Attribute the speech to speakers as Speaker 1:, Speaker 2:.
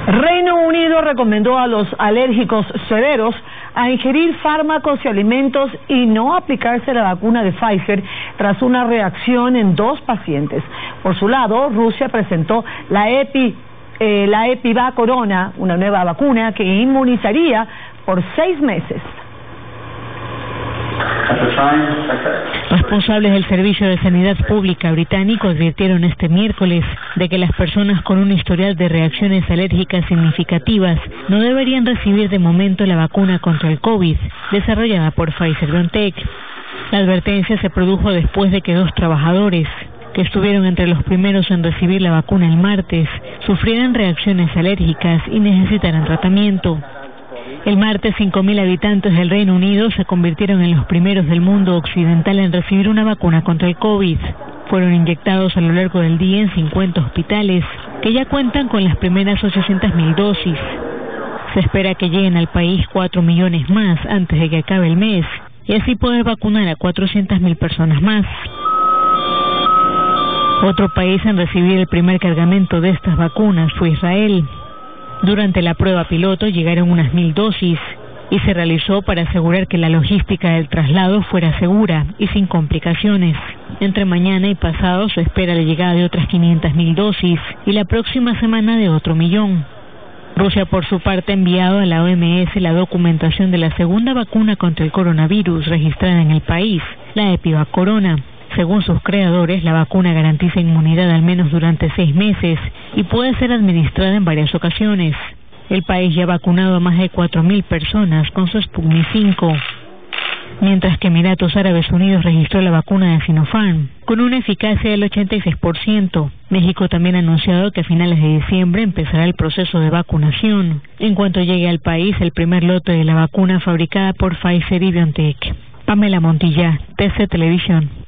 Speaker 1: Reino Unido recomendó a los alérgicos severos a ingerir fármacos y alimentos y no aplicarse la vacuna de Pfizer tras una reacción en 2 pacientes. Por su lado, Rusia presentó la Epivac Corona, una nueva vacuna que inmunizaría por 6 meses.
Speaker 2: Responsables del Servicio de Sanidad Pública británico advirtieron este miércoles de que las personas con un historial de reacciones alérgicas significativas no deberían recibir de momento la vacuna contra el COVID, desarrollada por Pfizer-BioNTech. La advertencia se produjo después de que 2 trabajadores, que estuvieron entre los primeros en recibir la vacuna el martes, sufrieran reacciones alérgicas y necesitaran tratamiento. El martes, 5.000 habitantes del Reino Unido se convirtieron en los primeros del mundo occidental en recibir una vacuna contra el COVID. Fueron inyectados a lo largo del día en 50 hospitales, que ya cuentan con las primeras 800.000 dosis. Se espera que lleguen al país 4 millones más antes de que acabe el mes, y así poder vacunar a 400.000 personas más. Otro país en recibir el primer cargamento de estas vacunas fue Israel. Durante la prueba piloto llegaron unas 1.000 dosis y se realizó para asegurar que la logística del traslado fuera segura y sin complicaciones. Entre mañana y pasado se espera la llegada de otras 500.000 dosis y la próxima semana de otro 1.000.000. Rusia, por su parte, ha enviado a la OMS la documentación de la segunda vacuna contra el coronavirus registrada en el país, la Epivac Corona. Según sus creadores, la vacuna garantiza inmunidad al menos durante 6 meses y puede ser administrada en varias ocasiones. El país ya ha vacunado a más de 4.000 personas con su Sputnik 5, mientras que Emiratos Árabes Unidos registró la vacuna de Sinopharm con una eficacia del 86%. México también ha anunciado que a finales de diciembre empezará el proceso de vacunación, en cuanto llegue al país el primer lote de la vacuna fabricada por Pfizer y BioNTech. Pamela Montilla, TC Televisión.